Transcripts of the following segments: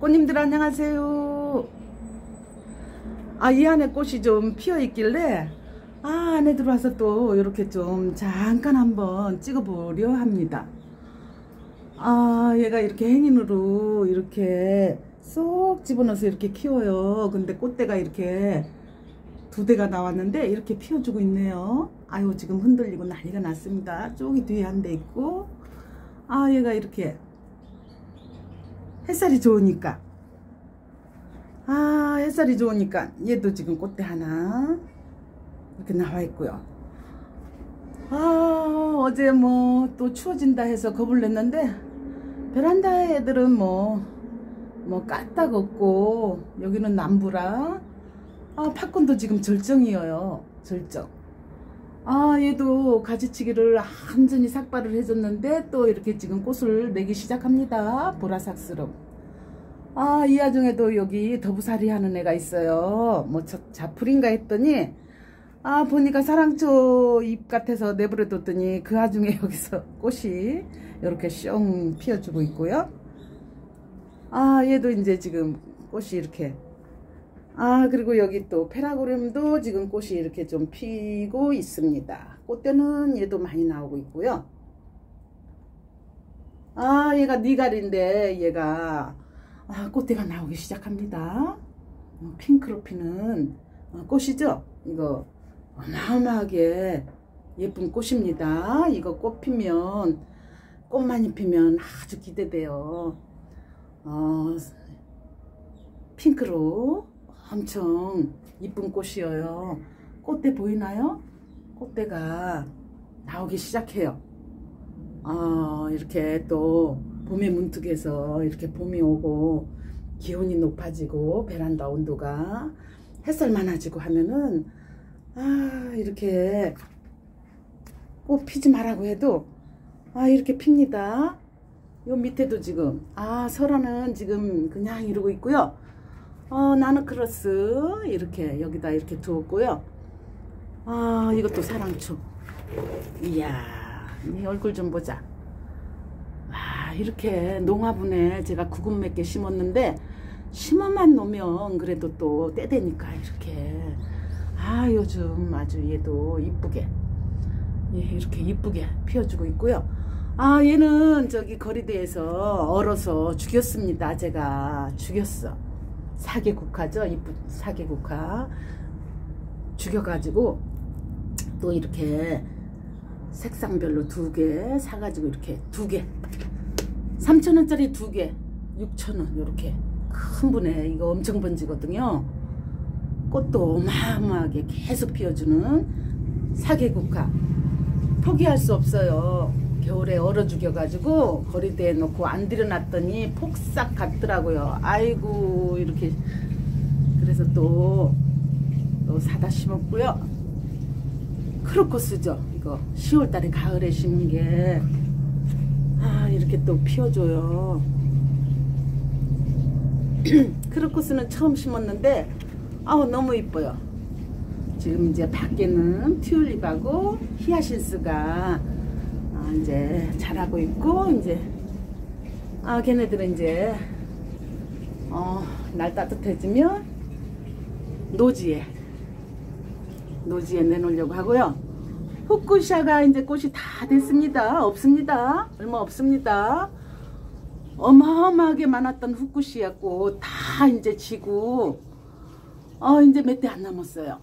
꽃님들 안녕하세요. 이 안에 꽃이 좀 피어 있길래 안에 들어와서 또 이렇게 좀 잠깐 한번 찍어 보려 합니다. 얘가 이렇게 행인으로 이렇게 쏙 집어넣어서 이렇게 키워요. 근데 꽃대가 이렇게 2대가 나왔는데 이렇게 피워주고 있네요. 아유, 지금 흔들리고 난리가 났습니다. 저기 뒤에 한 대 있고, 얘가 이렇게 햇살이 좋으니까, 햇살이 좋으니까 얘도 지금 꽃대 하나 이렇게 나와 있고요. 어제 뭐 또 추워진다 해서 겁을 냈는데 베란다 애들은 뭐 까딱없고, 여기는 남부라 팝콘도 지금 절정이에요. 절정. 얘도 가지치기를 완전히 삭발을 해줬는데 또 이렇게 지금 꽃을 내기 시작합니다. 보라삭스름. 이 와중에도 여기 더부살이 하는 애가 있어요. 뭐 자풀인가 했더니 보니까 사랑초 잎 같아서 내버려 뒀더니 그 와중에 여기서 꽃이 이렇게 숑 피어주고 있고요. 얘도 이제 지금 꽃이 이렇게, 그리고 여기 또 페라고리움도 지금 꽃이 이렇게 좀 피고 있습니다. 꽃대는 얘도 많이 나오고 있고요. 얘가 니갈인데 얘가 꽃대가 나오기 시작합니다. 핑크로 피는 꽃이죠. 이거 어마어마하게 예쁜 꽃입니다. 이거 꽃 피면, 꽃만이 피면 아주 기대돼요. 핑크로 엄청 이쁜 꽃이에요. 꽃대 보이나요? 꽃대가 나오기 시작해요. 이렇게 또 봄의 문득에서 이렇게 봄이 오고 기온이 높아지고 베란다 온도가 햇살 많아지고 하면은 이렇게 꽃 피지 말라고 해도 이렇게 핍니다. 요 밑에도 지금 설화는 지금 그냥 이러고 있고요. 나노크로스 이렇게 여기다 이렇게 두었고요. 이것도 사랑초. 이야, 이 얼굴 좀 보자. 이렇게 농화분에 제가 구근 몇 개 심었는데 심어만 놓으면 그래도 또 때 되니까 이렇게 요즘 아주 얘도 이쁘게 이렇게 이쁘게 피워주고 있고요. 얘는 저기 거리대에서 얼어서 죽였습니다. 제가 죽였어. 사계국화죠. 이쁜 사계국화 죽여가지고 또 이렇게 색상별로 2개 사가지고 이렇게 2개 3,000원짜리 2개 6,000원 이렇게 큰 분에 이거 엄청 번지거든요. 꽃도 어마어마하게 계속 피워주는 사계국화 포기할 수 없어요. 겨울에 얼어 죽여가지고 거리대에 놓고 안 들여놨더니 폭삭 갔더라고요. 아이고, 이렇게. 그래서 또 사다 심었고요. 크로커스죠. 이거 10월달에 가을에 심은 게 이렇게 또 피워줘요. 크로커스는 처음 심었는데 너무 이뻐요. 지금 이제 밖에는 튤립하고 히아신스가 이제 자라고 있고, 이제 걔네들은 이제 날 따뜻해지면 노지에 내놓으려고 하고요. 후쿠시아가 이제 꽃이 다 됐습니다. 없습니다. 얼마 없습니다. 어마어마하게 많았던 후쿠시아 꽃 다 이제 지고 이제 몇 대 안 남았어요.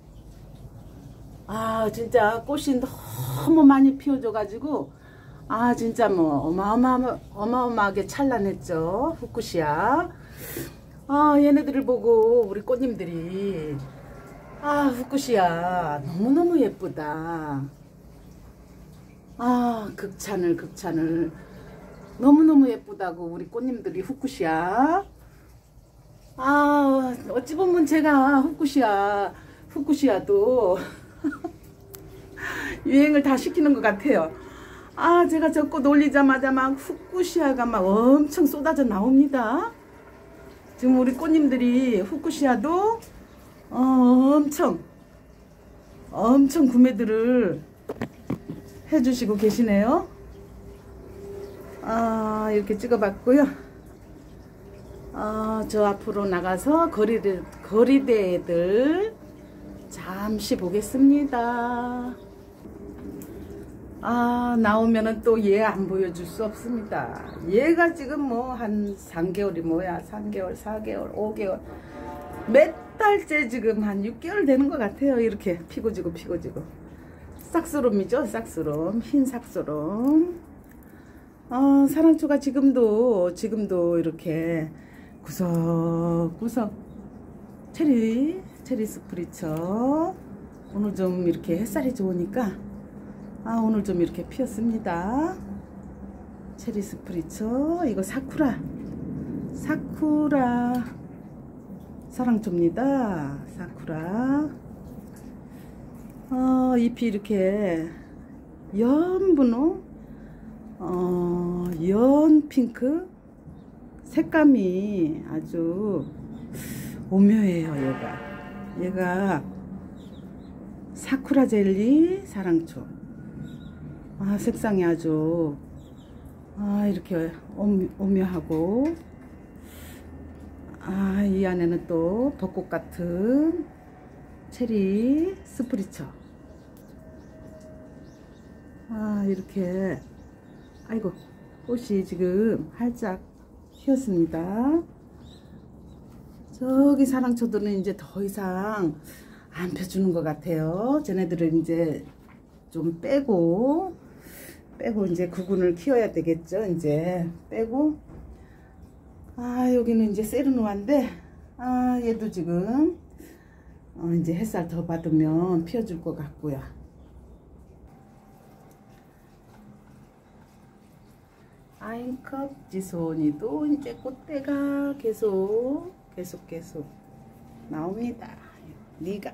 진짜 꽃이 너무 많이 피워져 가지고 진짜 뭐 어마어마하게 찬란했죠. 후쿠시아. 얘네들을 보고 우리 꽃님들이 후쿠시아 너무너무 예쁘다. 극찬을 너무너무 예쁘다고 우리 꽃님들이 후쿠시아. 어찌 보면 제가 후쿠시아도 유행을 다 시키는 것 같아요. 제가 저 꽃 올리자마자 막 후쿠시아가 막 엄청 쏟아져 나옵니다. 지금 우리 꽃님들이 후쿠시아도 엄청 구매들을 해주시고 계시네요. 이렇게 찍어봤고요. 저 앞으로 나가서 거리대들 잠시 보겠습니다. 나오면은 또 얘 안 보여줄 수 없습니다. 얘가 지금 뭐 한 3개월이 뭐야, 3개월, 4개월, 5개월, 몇 달째 지금 한 6개월 되는 것 같아요. 이렇게 피고 지고 싹스롬이죠. 싹스롬, 흰 싹스롬. 사랑초가 지금도 이렇게 구석구석 체리 스프리처. 오늘 좀 이렇게 햇살이 좋으니까 오늘 좀 이렇게 피었습니다. 체리 스프리처. 이거 사쿠라 사랑초입니다. 사쿠라. 잎이 이렇게 연분홍, 연핑크, 색감이 아주 오묘해요. 얘가 사쿠라 젤리 사랑초. 색상이 아주 이렇게 오묘하고, 이 안에는 또 벚꽃 같은 체리 스프리처. 이렇게 아이고 꽃이 지금 활짝 피었습니다. 저기 사랑초들은 이제 더 이상 안 펴주는 것 같아요. 쟤네들은 이제 좀 빼고 이제 구근을 키워야 되겠죠. 이제 빼고. 여기는 이제 세르노아인데 얘도 지금 이제 햇살 더 받으면 피어줄 것 같고요. 아인컵 지소니도 이제 꽃대가 계속 나옵니다. 니가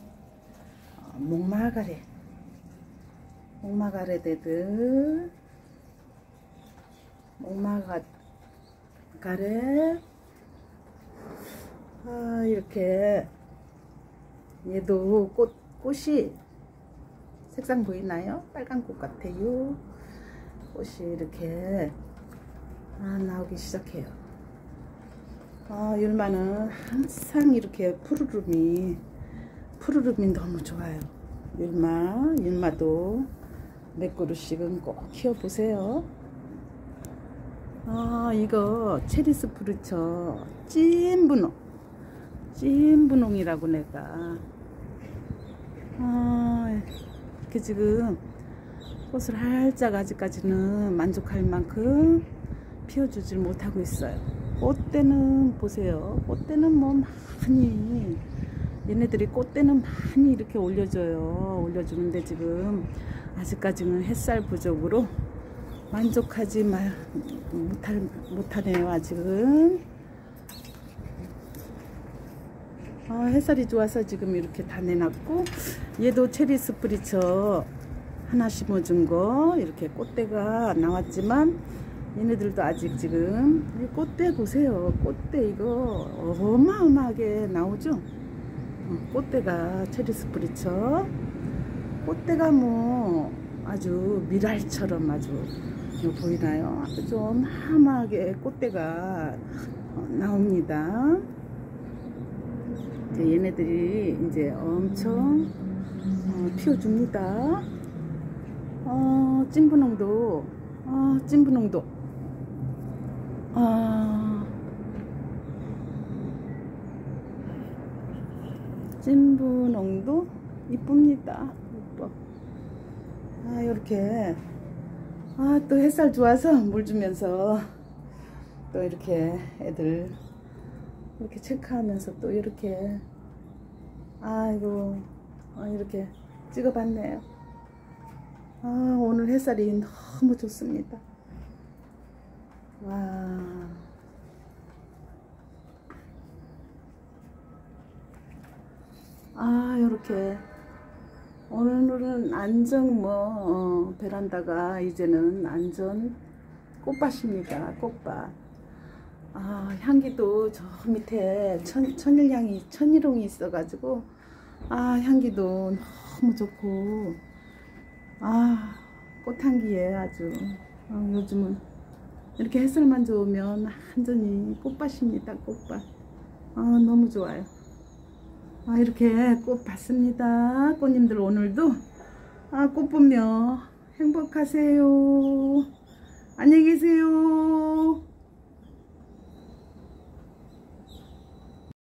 목마가렛 이렇게 얘도 꽃이 색상 보이나요? 빨간 꽃 같아요. 꽃이 이렇게 나오기 시작해요. 율마는 항상 이렇게 푸르름이 너무 좋아요. 율마도 몇 그루씩은 꼭 키워보세요. 이거 체리 스프리처 찐분홍이라고 내가 이렇게 지금 꽃을 활짝 아직까지는 만족할 만큼 피워주질 못하고 있어요. 꽃대는 보세요. 꽃대는 뭐 많이, 얘네들이 꽃대는 많이 이렇게 올려주는데 지금 아직까지는 햇살 부족으로 만족하지 못하네요. 아직은. 햇살이 좋아서 지금 이렇게 다 내놨고, 얘도 체리 스프리처 하나 심어준 거 이렇게 꽃대가 나왔지만 얘네들도 아직 지금 꽃대 보세요. 꽃대 이거 어마어마하게 나오죠. 꽃대가 체리 스프리처 꽃대가 뭐 아주 미랄처럼 아주 보이나요? 아주 어마어마하게 꽃대가 나옵니다. 이제 얘네들이 이제 엄청 피워줍니다. 찐분홍도 찐분홍도 이쁩니다. 이뻐. 이렇게 또 햇살 좋아서 물 주면서 또 이렇게 애들 이렇게 체크하면서 또 이렇게 이렇게 찍어봤네요. 오늘 햇살이 너무 좋습니다. 와. 요렇게 오늘은 안정 베란다가 이제는 안전 꽃밭입니다. 꽃밭. 향기도 저 밑에 천일홍이 있어가지고 향기도 너무 좋고 꽃향기에 아주 요즘은 이렇게 햇살만 좋으면 완전히 꽃밭입니다. 꽃밭. 너무 좋아요. 이렇게 꽃 봤습니다. 꽃님들 오늘도 꽃 보며 행복하세요. 안녕히 계세요.